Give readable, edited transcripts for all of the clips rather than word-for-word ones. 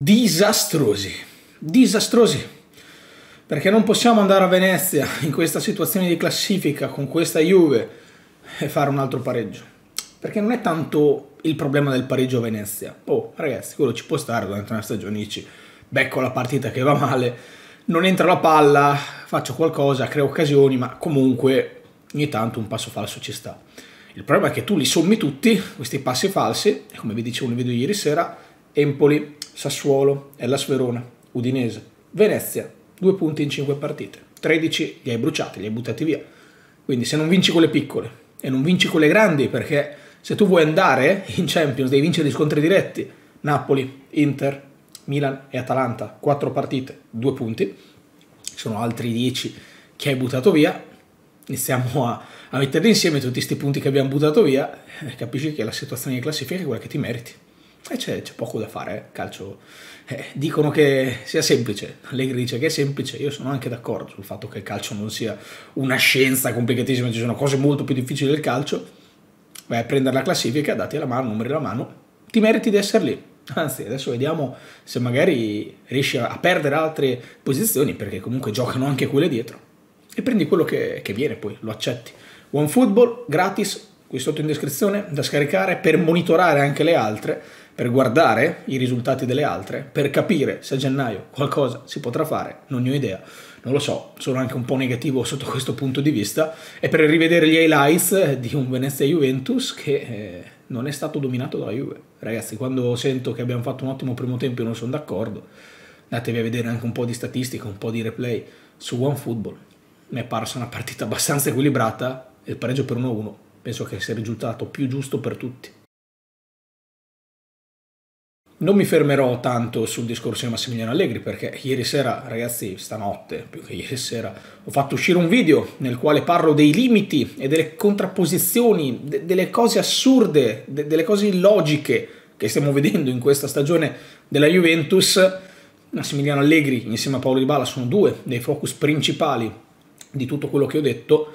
Disastrosi, disastrosi, perché non possiamo andare a Venezia in questa situazione di classifica con questa Juve e fare un altro pareggio, perché non è tanto il problema del pareggio a Venezia. Oh ragazzi, quello ci può stare durante una stagione, dici becco la partita che va male, non entra la palla, faccio qualcosa, creo occasioni, ma comunque ogni tanto un passo falso ci sta. Il problema è che tu li sommi tutti questi passi falsi e, come vi dicevo nel video ieri sera, Empoli, Sassuolo, Hellas Verona, Udinese, Venezia, 2 punti in 5 partite, 13 li hai bruciati, li hai buttati via. Quindi se non vinci con le piccole e non vinci con le grandi, perché se tu vuoi andare in Champions devi vincere gli scontri diretti, Napoli, Inter, Milan e Atalanta, 4 partite, 2 punti, sono altri 10 che hai buttato via, iniziamo a mettere insieme tutti questi punti che abbiamo buttato via e capisci che la situazione di classifica è quella che ti meriti. E c'è poco da fare, calcio. Dicono che sia semplice, Allegri dice che è semplice, io sono anche d'accordo sul fatto che il calcio non sia una scienza complicatissima, ci sono cose molto più difficili del calcio. Vai a prendere la classifica, dati la mano, numeri la mano, ti meriti di essere lì. Anzi, adesso vediamo se magari riesci a perdere altre posizioni, perché comunque giocano anche quelle dietro, e prendi quello che viene, poi lo accetti. OneFootball gratis qui sotto in descrizione da scaricare per monitorare anche le altre, per guardare i risultati delle altre, per capire se a gennaio qualcosa si potrà fare. Non ne ho idea, non lo so, sono anche un po' negativo sotto questo punto di vista, e per rivedere gli highlights di un Venezia-Juventus che non è stato dominato dalla Juve. Ragazzi, quando sento che abbiamo fatto un ottimo primo tempo io non sono d'accordo, andatevi a vedere anche un po' di statistica, un po' di replay su OneFootball. Mi è parsa una partita abbastanza equilibrata, il pareggio per 1-1 penso che sia il risultato più giusto per tutti. Non mi fermerò tanto sul discorso di Massimiliano Allegri, perché ieri sera, ragazzi, stanotte, più che ieri sera, ho fatto uscire un video nel quale parlo dei limiti e delle contrapposizioni, delle cose assurde, delle cose illogiche che stiamo vedendo in questa stagione della Juventus. Massimiliano Allegri insieme a Paulo Dybala sono due dei focus principali di tutto quello che ho detto.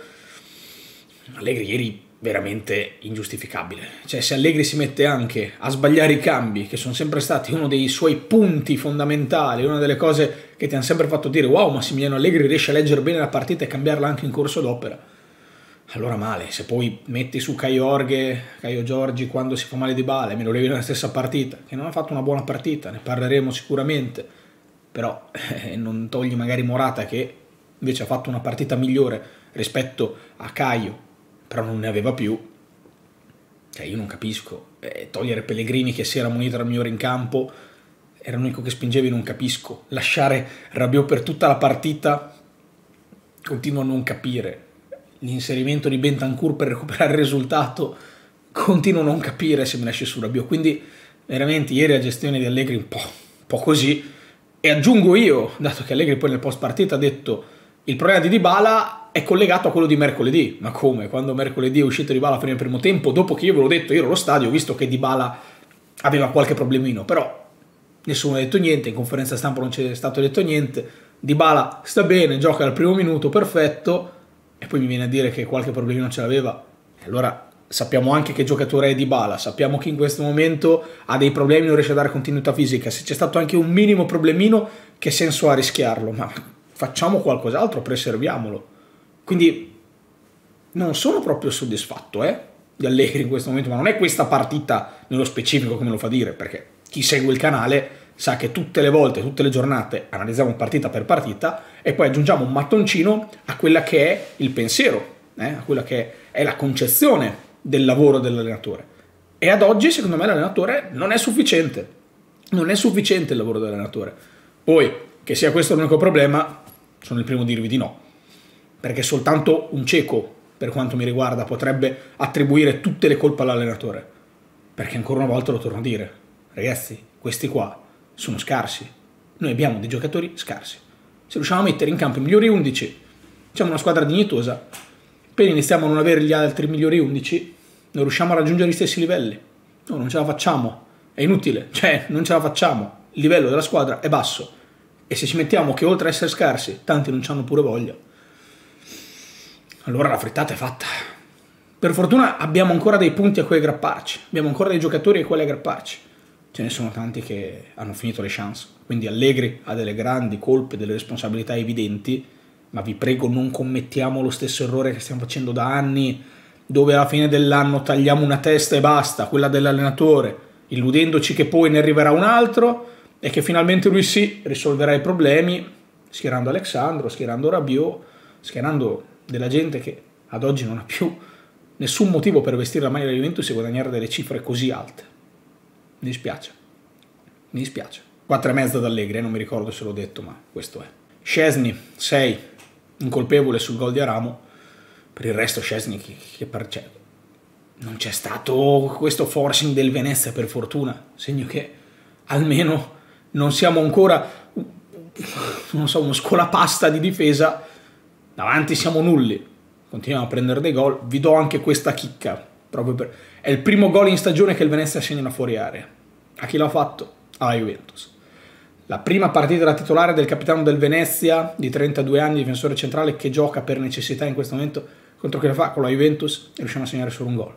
Allegri ieri veramente ingiustificabile, cioè se Allegri si mette anche a sbagliare i cambi, che sono sempre stati uno dei suoi punti fondamentali, una delle cose che ti hanno sempre fatto dire wow, Massimiliano Allegri riesce a leggere bene la partita e cambiarla anche in corso d'opera, allora male. Se poi metti su Caio Giorgi quando si fa male Dybala e me lo levi nella stessa partita, che non ha fatto una buona partita, ne parleremo sicuramente, però non togli magari Morata che invece ha fatto una partita migliore rispetto a Caio, però non ne aveva più. Cioè io non capisco, togliere Pellegrini che si era munito al migliore in campo, era l'unico che spingevi, non capisco. Lasciare Rabiot per tutta la partita, continuo a non capire. L'inserimento di Bentancur per recuperare il risultato, continuo a non capire se mi lasci su Rabiot. Quindi veramente ieri la gestione di Allegri un po' così. E aggiungo io, dato che Allegri poi nel post partita ha detto il problema di Dybala è collegato a quello di mercoledì. Ma come? Quando mercoledì è uscito Dybala a fine del primo tempo, dopo che io ve l'ho detto, io ero allo stadio, ho visto che Dybala aveva qualche problemino, però nessuno ha detto niente, in conferenza stampa non c'è stato detto niente, Dybala sta bene, gioca al primo minuto, perfetto, e poi mi viene a dire che qualche problemino ce l'aveva. Allora sappiamo anche che giocatore è Dybala, sappiamo che in questo momento ha dei problemi, non riesce a dare continuità fisica, se c'è stato anche un minimo problemino, che senso ha rischiarlo? Ma facciamo qualcos'altro, preserviamolo. Quindi non sono proprio soddisfatto di Allegri in questo momento, ma non è questa partita nello specifico come lo fa dire, perché chi segue il canale sa che tutte le volte, tutte le giornate analizziamo partita per partita e poi aggiungiamo un mattoncino a quella che è il pensiero, a quella che è la concezione del lavoro dell'allenatore. E ad oggi secondo me l'allenatore non è sufficiente, non è sufficiente il lavoro dell'allenatore. Poi che sia questo l'unico problema, sono il primo a dirvi di no, perché soltanto un cieco, per quanto mi riguarda, potrebbe attribuire tutte le colpe all'allenatore, perché ancora una volta lo torno a dire, ragazzi, questi qua sono scarsi, noi abbiamo dei giocatori scarsi, se riusciamo a mettere in campo i migliori 11, facciamo una squadra dignitosa, poi iniziamo a non avere gli altri migliori 11, non riusciamo a raggiungere gli stessi livelli, no, non ce la facciamo, è inutile, cioè non ce la facciamo, il livello della squadra è basso, e se ci mettiamo che oltre a essere scarsi, tanti non ci hanno pure voglia, allora la frittata è fatta. Per fortuna abbiamo ancora dei punti a cui aggrapparci, abbiamo ancora dei giocatori a cui aggrapparci. ce ne sono tanti che hanno finito le chance. Quindi Allegri ha delle grandi colpe, delle responsabilità evidenti, ma vi prego non commettiamo lo stesso errore che stiamo facendo da anni, dove alla fine dell'anno tagliamo una testa e basta, quella dell'allenatore, illudendoci che poi ne arriverà un altro e che finalmente lui sì risolverà i problemi, schierando Alexandro, schierando Rabiot, schierando della gente che ad oggi non ha più nessun motivo per vestire la maglia della Juventus e guadagnare delle cifre così alte. Mi dispiace, mi dispiace. 4,5 da Allegri, non mi ricordo se l'ho detto, ma questo è. Szczęsny, 6, incolpevole sul gol di Aramo. Per il resto Szczęsny non c'è stato questo forcing del Venezia, per fortuna, segno che almeno non siamo ancora, non so, uno scolapasta di difesa, davanti siamo nulli, continuiamo a prendere dei gol. Vi do anche questa chicca, è il primo gol in stagione che il Venezia segna una fuori area. A chi l'ha fatto? Alla Juventus. La prima partita da titolare del capitano del Venezia, di 32 anni, difensore centrale, che gioca per necessità in questo momento, contro chi la fa? Con la Juventus, e riusciamo a segnare solo un gol.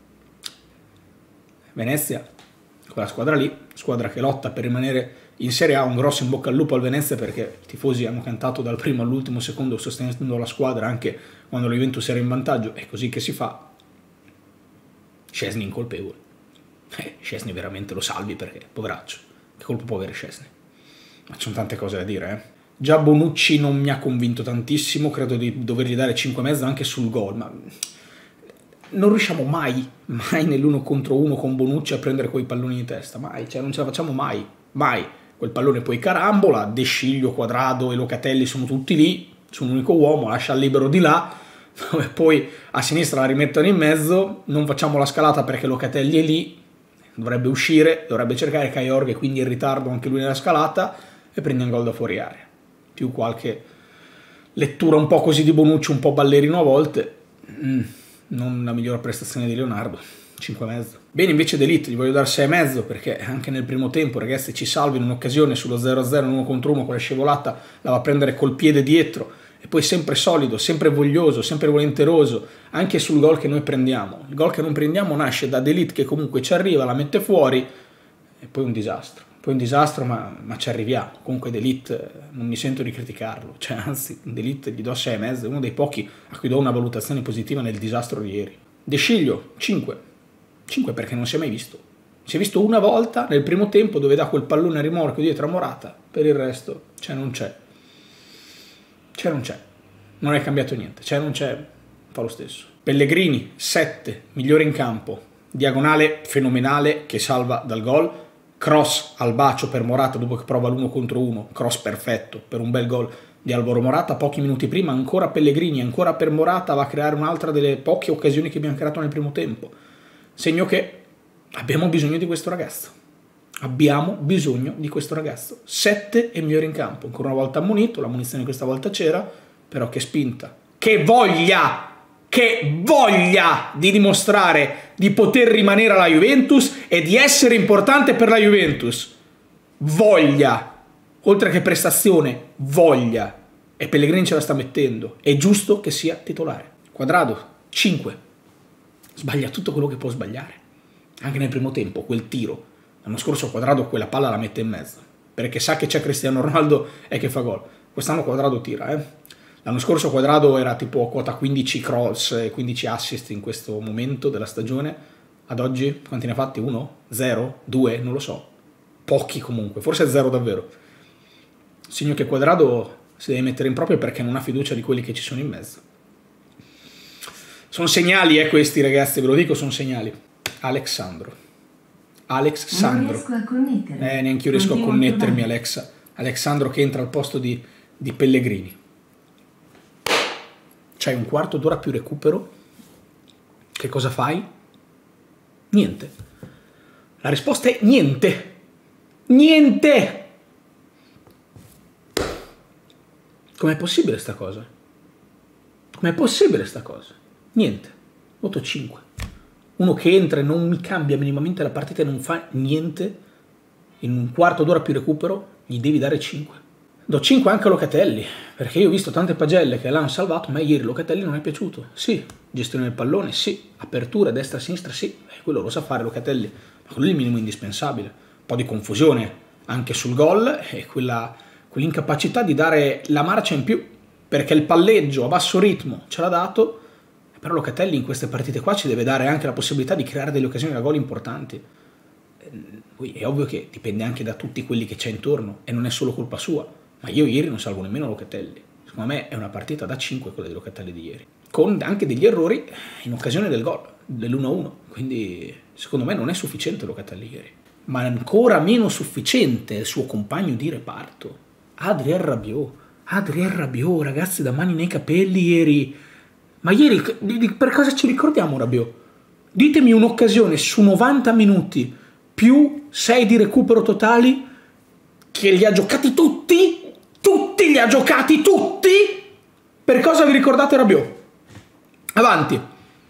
Venezia, quella squadra lì, squadra che lotta per rimanere in Serie A. Un grosso in bocca al lupo al Venezia, perché i tifosi hanno cantato dal primo all'ultimo secondo sostenendo la squadra anche quando la Juventus era in vantaggio. È così che si fa. Szczęsny incolpevole. Szczęsny veramente lo salvi, perché poveraccio, che colpo può avere Szczęsny? Ma ci sono tante cose da dire, Già Bonucci non mi ha convinto tantissimo, credo di dovergli dare 5,5 anche sul gol, ma non riusciamo mai nell'1 contro 1 con Bonucci a prendere quei palloni di testa, mai, cioè non ce la facciamo mai. Quel pallone poi carambola, De Sciglio, Quadrado e Locatelli sono tutti lì, su un unico uomo, lascia il libero di là, e poi a sinistra la rimettono in mezzo, non facciamo la scalata perché Locatelli è lì, dovrebbe uscire, dovrebbe cercare Kajorg, e quindi in ritardo anche lui nella scalata, e prende un gol da fuori area. Più qualche lettura un po' così di Bonucci, un po' ballerino a volte, non la migliore prestazione di Leonardo, 5,5. Bene invece De Ligt, gli voglio dare 6,5, perché anche nel primo tempo, ragazzi, ci salva in un'occasione sullo 0-0 in 1 contro 1 con la scevolata, la va a prendere col piede dietro, e poi sempre solido, sempre voglioso, sempre volenteroso, anche sul gol che noi prendiamo. Il gol che non prendiamo nasce da De Ligt, che comunque ci arriva, la mette fuori, e poi un disastro. Poi un disastro, ma ci arriviamo. Comunque De Ligt non mi sento di criticarlo, cioè anzi De Ligt gli do 6,5, uno dei pochi a cui do una valutazione positiva nel disastro di ieri. De Sciglio 5 perché non si è mai visto. Si è visto una volta nel primo tempo, dove dà quel pallone a rimorchio dietro a Morata, per il resto non c'è, non è cambiato niente, non c'è, fa lo stesso. Pellegrini 7, migliore in campo, diagonale fenomenale che salva dal gol, cross al bacio per Morata dopo che prova l'1 contro 1, cross perfetto per un bel gol di Alvaro Morata. Pochi minuti prima ancora Pellegrini, ancora per Morata, va a creare un'altra delle poche occasioni che abbiamo creato nel primo tempo, segno che abbiamo bisogno di questo ragazzo. Abbiamo bisogno di questo ragazzo. 7 e migliore in campo, ancora una volta ammonito, la munizione questa volta c'era, però che spinta, che voglia di dimostrare di poter rimanere alla Juventus e di essere importante per la Juventus. Voglia, oltre che prestazione, voglia, e Pellegrini ce la sta mettendo, è giusto che sia titolare. Quadrado 5, sbaglia tutto quello che può sbagliare, anche nel primo tempo, quel tiro. L'anno scorso Quadrado quella palla la mette in mezzo, perché sa che c'è Cristiano Ronaldo e che fa gol. Quest'anno Quadrado tira, L'anno scorso Quadrado era tipo a quota 15 cross e 15 assist in questo momento della stagione. Ad oggi quanti ne ha fatti? 1? 0? 2? Non lo so. Pochi comunque, forse 0 davvero. Segno che Quadrado si deve mettere in proprio perché non ha fiducia di quelli che ci sono in mezzo. Sono segnali, questi ragazzi, ve lo dico, sono segnali. Alexandro. Non riesco a connettermi. Neanche io riesco a connettermi, Alexandro che entra al posto di Pellegrini. C'hai un quarto d'ora più recupero. Che cosa fai? Niente. La risposta è niente. Niente! Com'è possibile sta cosa? Com'è possibile sta cosa? Niente. Voto 5. Uno che entra e non mi cambia minimamente la partita e non fa niente, in un quarto d'ora più recupero, gli devi dare 5. Do 5 anche a Locatelli, perché io ho visto tante pagelle che l'hanno salvato, ma ieri Locatelli non è piaciuto. Sì, gestione del pallone, sì, apertura destra-sinistra, sì, quello lo sa fare Locatelli, ma quello è il minimo indispensabile. po' di confusione anche sul gol e quell'incapacità di dare la marcia in più, perché il palleggio a basso ritmo ce l'ha dato, però Locatelli in queste partite qua ci deve dare anche la possibilità di creare delle occasioni da gol importanti. Poi è ovvio che dipende anche da tutti quelli che c'è intorno e non è solo colpa sua, ma io ieri non salvo nemmeno Locatelli. Secondo me è una partita da 5 quella di Locatelli di ieri, con anche degli errori in occasione del gol, dell'1-1, quindi secondo me non è sufficiente Locatelli ieri, ma ancora meno sufficiente il suo compagno di reparto, Adrien Rabiot, ragazzi, da mani nei capelli ieri. Ma ieri per cosa ci ricordiamo Rabiot? Ditemi un'occasione su 90 minuti più 6 di recupero totali che li ha giocati tutti li ha giocati tutti. Per cosa vi ricordate Rabiot? Avanti.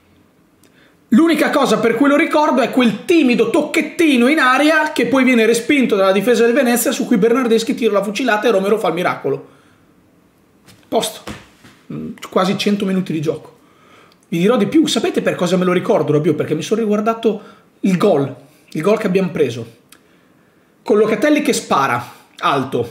L'unica cosa per cui lo ricordo è quel timido tocchettino in aria che poi viene respinto dalla difesa del Venezia, su cui Bernardeschi tira la fucilata e Romero fa il miracolo. Posto. Quasi 100 minuti di gioco. Vi dirò di più, sapete per cosa me lo ricordo Rabiot? Perché mi sono riguardato il gol che abbiamo preso. Con Locatelli che spara, alto.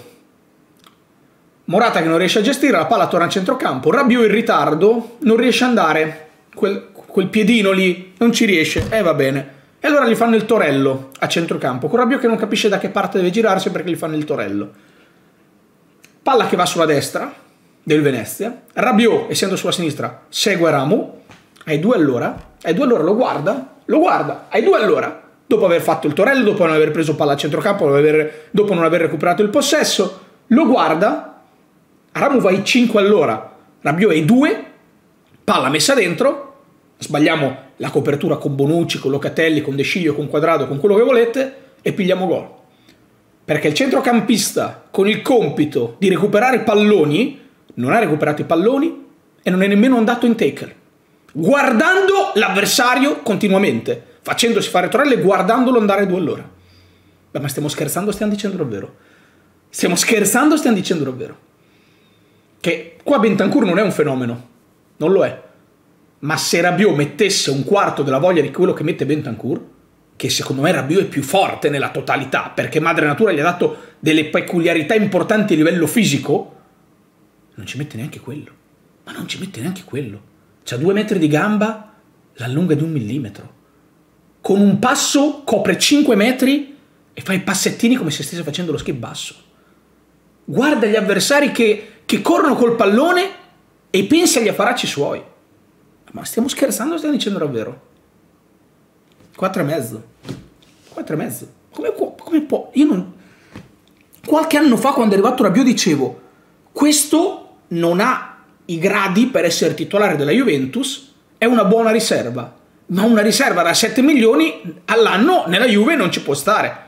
Morata che non riesce a gestire, la palla torna a centrocampo. Rabiot in ritardo, non riesce ad andare. Quel piedino lì non ci riesce, va bene. E allora gli fanno il torello a centrocampo, con Rabiot che non capisce da che parte deve girarsi perché gli fanno il torello. Palla che va sulla destra del Venezia, Rabiot essendo sulla sinistra segue Ramu, ai due all'ora, lo guarda, ai due all'ora, dopo aver fatto il torello, dopo non aver preso palla a centrocampo, dopo non aver recuperato il possesso, lo guarda, Ramu va ai 5 all'ora, Rabiot ai 2, palla messa dentro, sbagliamo la copertura con Bonucci, con Locatelli, con De Sciglio, con Quadrado, con quello che volete e pigliamo gol. Perché il centrocampista con il compito di recuperare palloni non ha recuperato i palloni e non è nemmeno andato in tackle, guardando l'avversario continuamente, facendosi fare torelle e guardandolo andare a 2 all'ora. Beh, ma stiamo scherzando o stiamo dicendo davvero? Stiamo scherzando o stiamo dicendo davvero? Che qua Bentancur non è un fenomeno, non lo è. Ma se Rabiot mettesse un quarto della voglia di quello che mette Bentancur, che secondo me Rabiot è più forte nella totalità, perché madre natura gli ha dato delle peculiarità importanti a livello fisico, non ci mette neanche quello. Ma non ci mette neanche quello. C'ha 2 metri di gamba, l'allunga di 1 millimetro. Con un passo copre 5 metri e fa i passettini come se stesse facendo lo skip basso. Guarda gli avversari che corrono col pallone e pensa agli affaracci suoi. Ma stiamo scherzando o stiamo dicendo davvero? 4,5. Come può? Io non... Qualche anno fa, quando è arrivato Rabiot, dicevo: questo non ha i gradi per essere titolare della Juventus, è una buona riserva, ma una riserva da 7 milioni all'anno nella Juve non ci può stare.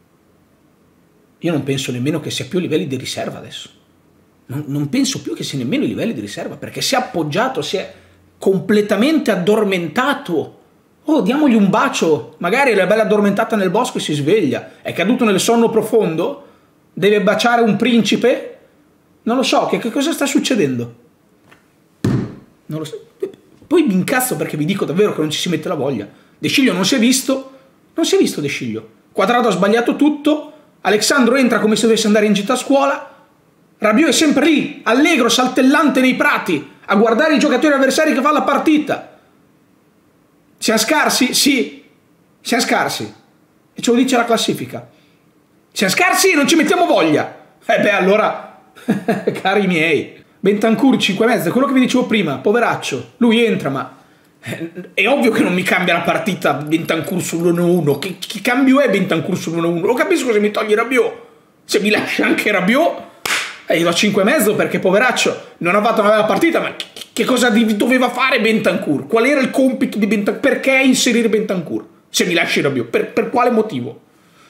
Io non penso nemmeno che sia più a livelli di riserva adesso. Non penso più che sia nemmeno a livelli di riserva, perché si è appoggiato, si è completamente addormentato. Oh, diamogli un bacio, magari la bella addormentata nel bosco e si sveglia, è caduto nel sonno profondo, deve baciare un principe, non lo so, che cosa sta succedendo? Non lo so. Poi mi incazzo perché vi dico davvero che non ci si mette la voglia. De Sciglio non si è visto De Sciglio. Quadrado ha sbagliato tutto, Alexandro entra come se dovesse andare in gita a scuola, Rabiot è sempre lì, allegro, saltellante nei prati, a guardare i giocatori avversari che fa la partita. Siamo scarsi? Sì, siamo scarsi. E ce lo dice la classifica. Siamo scarsi e non ci mettiamo voglia. Allora, cari miei, Bentancur 5,5, quello che vi dicevo prima, poveraccio. Lui entra, ma è ovvio che non mi cambia la partita Bentancur sull'1-1. Che cambio è Bentancur sull'1-1? Lo capisco se mi togli Rabiot. Se mi lascia anche Rabiot, gli do 5,5 perché poveraccio non ha fatto una bella partita, ma che cosa doveva fare Bentancur? Qual era il compito di Bentancur? Perché inserire Bentancur? Se mi lasci Rabiot, per quale motivo?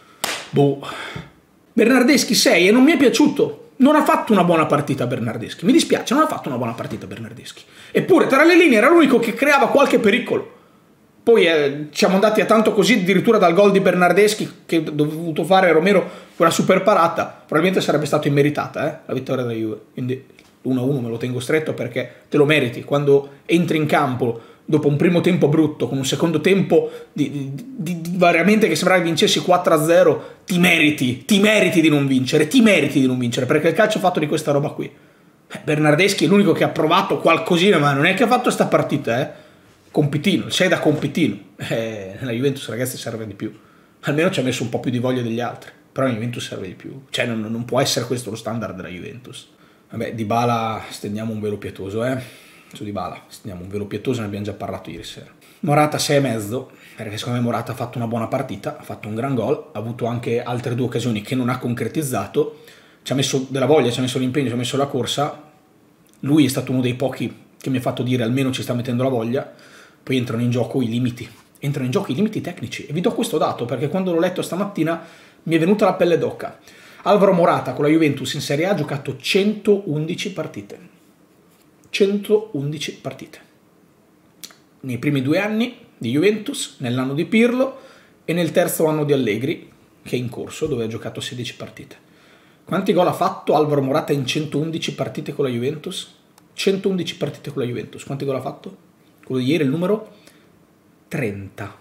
Bernardeschi 6 e non mi è piaciuto. Non ha fatto una buona partita Bernardeschi. Mi dispiace, non ha fatto una buona partita Bernardeschi. Eppure tra le linee era l'unico che creava qualche pericolo. Poi siamo andati a tanto così addirittura dal gol di Bernardeschi che ha dovuto fare Romero quella super parata. Probabilmente sarebbe stato immeritata la vittoria della Juve. Quindi l'1-1 me lo tengo stretto perché te lo meriti. Quando entri in campo dopo un primo tempo brutto, con un secondo tempo veramente che sembrava che vincessi 4-0, ti meriti di non vincere, perché il calcio è fatto di questa roba qui. Bernardeschi è l'unico che ha provato qualcosina, ma non è che ha fatto sta partita, compitino, sei da compitino. Nella Juventus, ragazzi, serve di più. Almeno ci ha messo un po' più di voglia degli altri, però la Juventus serve di più. Cioè non può essere questo lo standard della Juventus. Vabbè, Dybala stendiamo un velo pietoso, su Dybala stendiamo un velo pietoso, ne abbiamo già parlato ieri sera. Morata 6,5, perché secondo me Morata ha fatto una buona partita, ha fatto un gran gol, ha avuto anche altre 2 occasioni che non ha concretizzato, ci ha messo della voglia, ci ha messo l'impegno, ci ha messo la corsa. Lui è stato uno dei pochi che mi ha fatto dire almeno ci sta mettendo la voglia. Poi entrano in gioco i limiti tecnici, e vi do questo dato perché quando l'ho letto stamattina mi è venuta la pelle d'oca. Alvaro Morata con la Juventus in Serie A ha giocato 111 partite. 111 partite. Nei primi 2 anni di Juventus, nell'anno di Pirlo e nel terzo anno di Allegri, che è in corso, dove ha giocato 16 partite. Quanti gol ha fatto Alvaro Morata in 111 partite con la Juventus? 111 partite con la Juventus. Quanti gol ha fatto? Quello di ieri, il numero 30.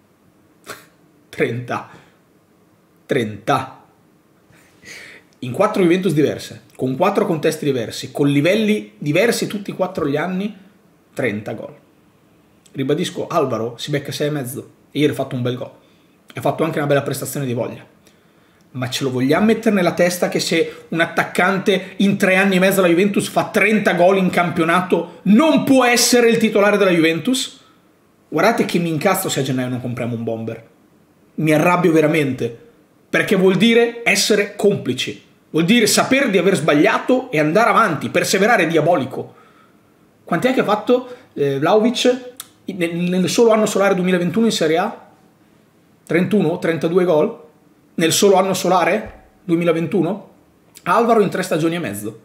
30. In 4 Juventus diverse, con 4 contesti diversi, con livelli diversi tutti 4 gli anni, 30 gol. Ribadisco, Alvaro si becca 6,5 e ieri ha fatto un bel gol. Ha fatto anche una bella prestazione di voglia. Ma ce lo vogliamo mettere nella testa che se un attaccante in 3 anni e mezzo alla Juventus fa 30 gol in campionato non può essere il titolare della Juventus? Guardate che mi incazzo se a gennaio non compriamo un bomber. Mi arrabbio veramente, perché vuol dire essere complici, vuol dire saper di aver sbagliato e andare avanti, perseverare, è diabolico. Quant'è che ha fatto Vlahovic nel solo anno solare 2021 in Serie A? 31, 32 gol? Nel solo anno solare 2021? Alvaro in 3 stagioni e mezzo.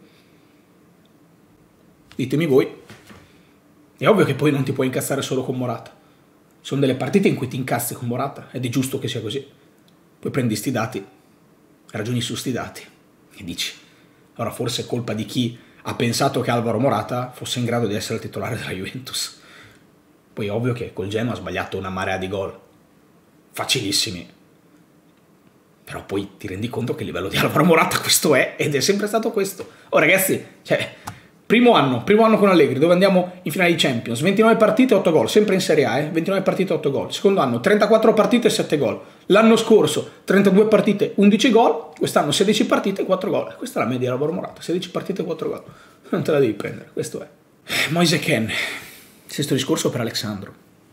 Ditemi voi. È ovvio che poi non ti puoi incazzare solo con Morata. Sono delle partite in cui ti incazzi con Morata ed è giusto che sia così. Poi prendi sti dati, ragioni su sti dati e dici, allora forse è colpa di chi ha pensato che Alvaro Morata fosse in grado di essere il titolare della Juventus. Poi è ovvio che col Genoa ha sbagliato una marea di gol, facilissimi. Però poi ti rendi conto che il livello di Alvaro Morata questo è, ed è sempre stato questo. Oh ragazzi, cioè, primo anno con Allegri, dove andiamo in finale di Champions, 29 partite, 8 gol, sempre in Serie A, 29 partite, 8 gol. Secondo anno, 34 partite, 7 gol. L'anno scorso, 32 partite, 11 gol. Quest'anno, 16 partite, 4 gol. Questa è la media di Alvaro Morata, 16 partite, 4 gol. Non te la devi prendere, questo è. Moise Kean, stesso discorso per Alexandro.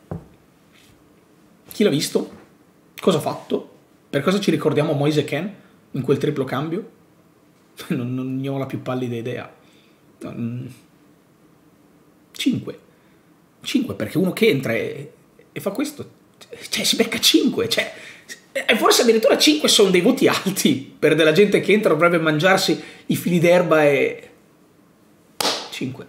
Chi l'ha visto? Cosa ha fatto? Per cosa ci ricordiamo Moise Kean in quel triplo cambio? Non ne ho la più pallida idea. 5 perché uno che entra e fa questo, cioè si becca 5, cioè, e forse addirittura 5 sono dei voti alti per della gente che entra, dovrebbe mangiarsi i fili d'erba e 5.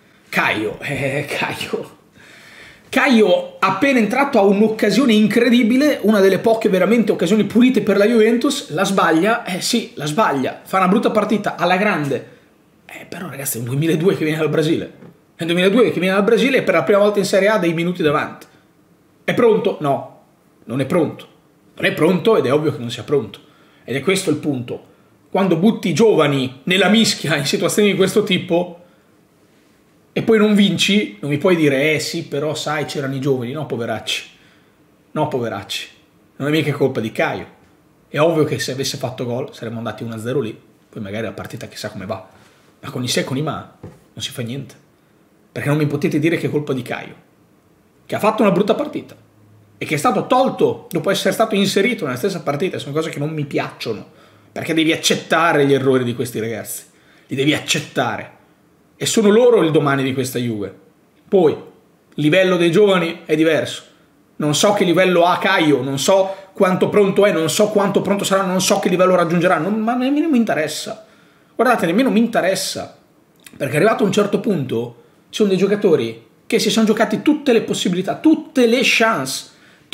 Caio appena entrato ha un'occasione incredibile, una delle poche veramente occasioni pulite per la Juventus, la sbaglia, sì, la sbaglia, fa una brutta partita alla grande. Però ragazzi è un 2002 che viene dal Brasile. È un 2002 che viene dal Brasile e per la prima volta in Serie A dei minuti davanti. È pronto? No, non è pronto. Non è pronto ed è ovvio che non sia pronto. Ed è questo il punto. Quando butti i giovani nella mischia in situazioni di questo tipo e poi non vinci, non mi puoi dire sì, però sai c'erano i giovani. No, poveracci. Non è mica colpa di Caio. È ovvio che se avesse fatto gol saremmo andati 1-0 lì. Poi magari la partita chissà come va. Ma con i se e con i ma non si fa niente. Perché non mi potete dire che è colpa di Caio, che ha fatto una brutta partita e che è stato tolto dopo essere stato inserito nella stessa partita. Sono cose che non mi piacciono, perché devi accettare gli errori di questi ragazzi, li devi accettare, e sono loro il domani di questa Juve. Poi il livello dei giovani è diverso, non so che livello ha Caio, non so quanto pronto è, non so quanto pronto sarà, non so che livello raggiungerà, ma nemmeno mi interessa. Guardate, nemmeno mi interessa, perché arrivato a un certo punto ci sono dei giocatori che si sono giocati tutte le possibilità, tutte le chance,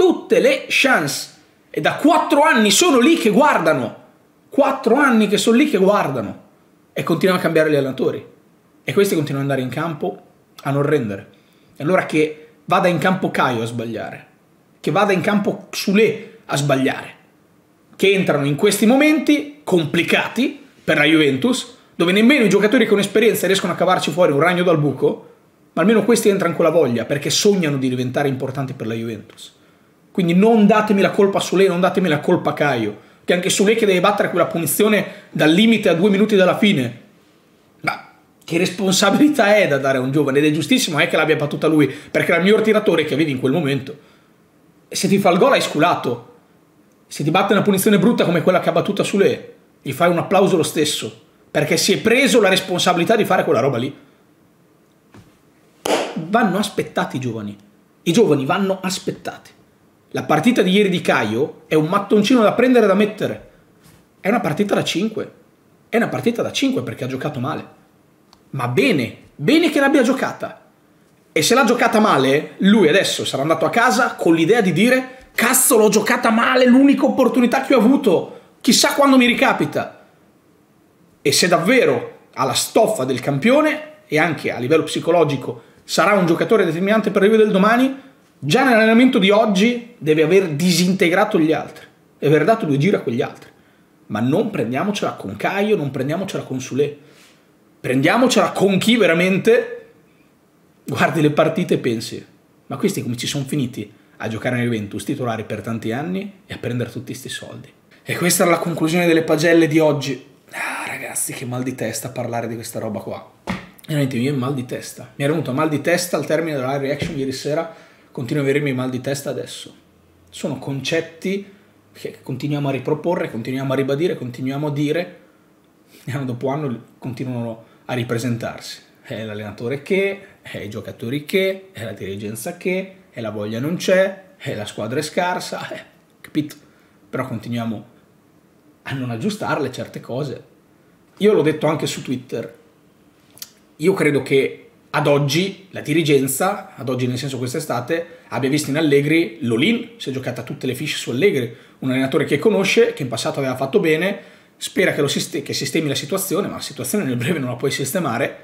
e da 4 anni sono lì che guardano, 4 anni che sono lì che guardano, e continuano a cambiare gli allenatori, e questi continuano ad andare in campo a non rendere. E allora che vada in campo Caio a sbagliare, che vada in campo Sule a sbagliare, che entrano in questi momenti complicati per la Juventus, dove nemmeno i giocatori con esperienza riescono a cavarci fuori un ragno dal buco, ma almeno questi entrano con la voglia, perché sognano di diventare importanti per la Juventus. Quindi non datemi la colpa a Sule, non datemi la colpa a Caio, che anche Sule che deve battere quella punizione dal limite a 2 minuti dalla fine. Ma che responsabilità è da dare a un giovane? Ed è giustissimo che l'abbia battuta lui, perché era il miglior tiratore che avevi in quel momento. E se ti fa il gol hai sculato. Se ti batte una punizione brutta come quella che ha battuta Sule, gli fai un applauso lo stesso, perché si è preso la responsabilità di fare quella roba lì. Vanno aspettati i giovani. I giovani vanno aspettati. La partita di ieri di Caio è un mattoncino da prendere e da mettere. È una partita da 5. È una partita da 5 perché ha giocato male. Ma bene, bene che l'abbia giocata. E se l'ha giocata male, lui adesso sarà andato a casa con l'idea di dire cazzo, l'ho giocata male, l'unica opportunità che ho avuto. Chissà quando mi ricapita. E se davvero ha la stoffa del campione e anche a livello psicologico sarà un giocatore determinante per il Juve del domani, già nell'allenamento di oggi deve aver disintegrato gli altri e aver dato 2 giri a quegli altri. Ma non prendiamocela con Caio, non prendiamocela con Sule. Prendiamocela con chi veramente guardi le partite e pensi ma questi come ci sono finiti a giocare nel Juventus titolari per tanti anni e a prendere tutti questi soldi. E questa era la conclusione delle pagelle di oggi. Ragazzi, che mal di testa parlare di questa roba qua. Veramente mi viene mal di testa. Mi era venuto mal di testa al termine della live reaction ieri sera, continuo a avermi mal di testa adesso. Sono concetti che continuiamo a riproporre, continuiamo a ribadire, continuiamo a dire, e anno dopo anno continuano a ripresentarsi. È l'allenatore che, è i giocatori che, è la dirigenza che, è la voglia non c'è, è la squadra è scarsa, capito? Però continuiamo a non aggiustarle certe cose. Io l'ho detto anche su Twitter, io credo che ad oggi la dirigenza, ad oggi nel senso quest'estate, abbia visto in Allegri l'all-in, si è giocata tutte le fiche su Allegri, un allenatore che conosce, che in passato aveva fatto bene, spera che sistemi la situazione, ma la situazione nel breve non la puoi sistemare,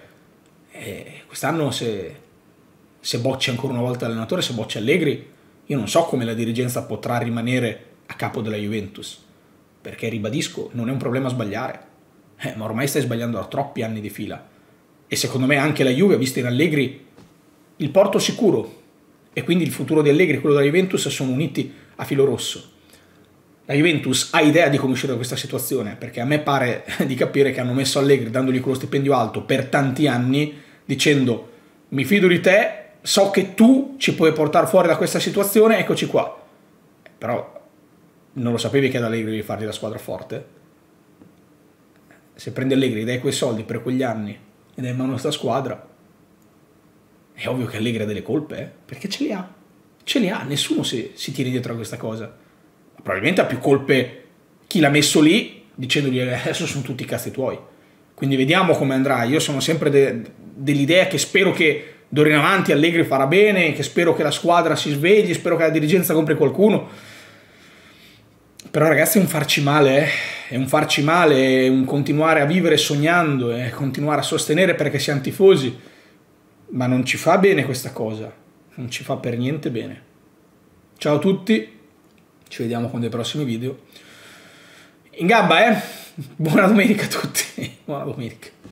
e quest'anno se bocci ancora una volta l'allenatore, se bocci Allegri, io non so come la dirigenza potrà rimanere a capo della Juventus, perché ribadisco, non è un problema sbagliare, ma ormai stai sbagliando da troppi anni di fila. E secondo me anche la Juve ha visto in Allegri il porto sicuro e quindi il futuro di Allegri e quello della Juventus sono uniti a filo rosso. La Juventus ha idea di come uscire da questa situazione, perché a me pare di capire che hanno messo Allegri dandogli quello stipendio alto per tanti anni, dicendo mi fido di te, so che tu ci puoi portare fuori da questa situazione, eccoci qua. Però non lo sapevi che ad Allegri devi fargli la squadra forte? Se prendi Allegri, dai quei soldi per quegli anni e dai in mano questa squadra, è ovvio che Allegri ha delle colpe, perché ce le ha, nessuno si tiene dietro a questa cosa. Ma probabilmente ha più colpe chi l'ha messo lì dicendogli adesso sono tutti i cazzi tuoi, quindi vediamo come andrà. Io sono sempre dell'idea che spero che d'ora in avanti Allegri farà bene, che spero che la squadra si svegli, spero che la dirigenza compri qualcuno. Però ragazzi è un farci male, è un farci male, è un continuare a vivere sognando, è continuare a sostenere perché siamo tifosi, ma non ci fa bene questa cosa, non ci fa per niente bene. Ciao a tutti, ci vediamo con dei prossimi video. In gamba, buona domenica a tutti, buona domenica.